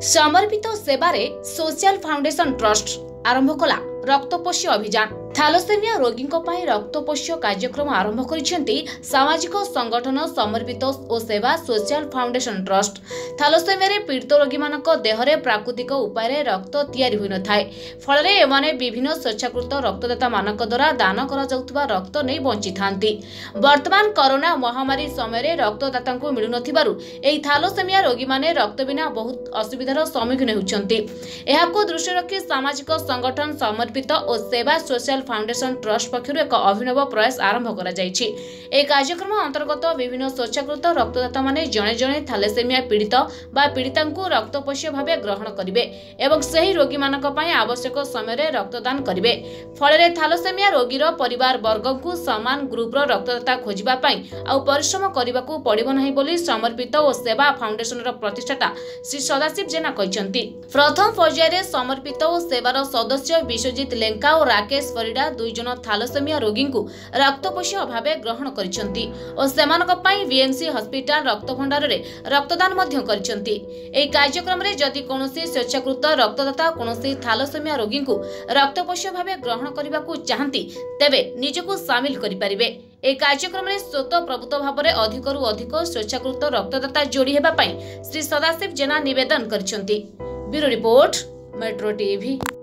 समर्पित सेवारे social foundation trust आरंभ कला रक्तपोष्य अभियान। थैलेसेमिया रोगी रक्तपोष्य कार्यक्रम आरंभ करिसेंती सामाजिक संगठन समर्पित और सेवा सोशल फाउंडेशन ट्रस्ट। थैलेसेमिया पीड़ित रोगी मानक देहरे प्राकृतिक उपाय रक्त तैयारी होई न थाए, फल एमाने विभिन्न स्वेच्छाकृत रक्तदाता मानक द्वारा दान करा जाउतबा रक्त नै बंची थांती। वर्तमान कोरोना महामारी समय रक्तदाता को मिलु नथिबारु एही थैलेसेमिया रोगी माने रक्त बिना बहुत असुविधार सम्मुखीन होउछंती। एहाको दृष्टि रखी सामाजिक संगठन समर्पित और सेवा सोशल फाउंडेशन ट्रस्ट पक्षर एक अभिनव प्रयास आरंभ करा जायछि। एक कार्यक्रम अंतर्गत विभिन्न स्वेच्छाकृत रक्तदाता माने जणे जणे थैलेसेमिया पीड़ित बा पीड़िता को रक्तपोष्य भावे ग्रहण करिवे एवं सही रोगी मानक पय आवश्यक समय रक्तदान करिवे। फଳରେ थैलेसेमिया रोगीर परिवार वर्ग को समान ग्रुप रो रक्तदाता खोजिबा पय आ परिश्रम करबाकू पड़िबो नाही बोली समर्पित और सेवा फाउंडेशन रो प्रतिष्ठाता श्री सदाशिव जेना कहिसंती। प्रथम पर्यायर समर्पित और सेवार सदस्य विश्वजित लेंका और राकेश परिडा दुई जन थैलेसेमिया रोगी को रक्तपोष्य भावे ग्रहण करिसंती और सेमानक पय बीएमसी हॉस्पिटल रक्त भंडार रे रक्तदान मध्य करिसंती। एही कार्यक्रम रे जदि कोनोसी स्वेच्छाकृत रक्तदाता कोनोसी थैलेसेमिया रोगी को रक्तपोष्य भावे ग्रहण करबाकू चाहंती तेबे निजको शामिल करि परिबे। ए कार्यक्रम रे स्वतः प्रभुत्व भाव में अधिकरु अधिक स्वेच्छाकृत रक्तदाता जोड़ी हेबा पय श्री सदाशिव जेना निवेदन करिसंती। Bureau report Metro TV.